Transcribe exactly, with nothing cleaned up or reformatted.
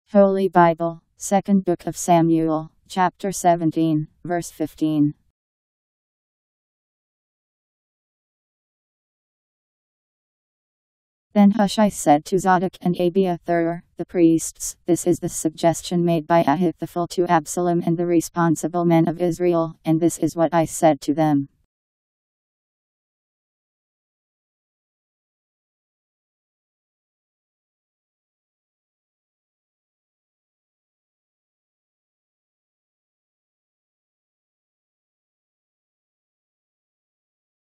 Holy Bible, Second Book of Samuel, chapter seventeen, verse fifteen. Then Hushai said to Zadok and Abiathar, the priests, "This is the suggestion made by Ahithophel to Absalom and the responsible men of Israel, and this is what I said to them.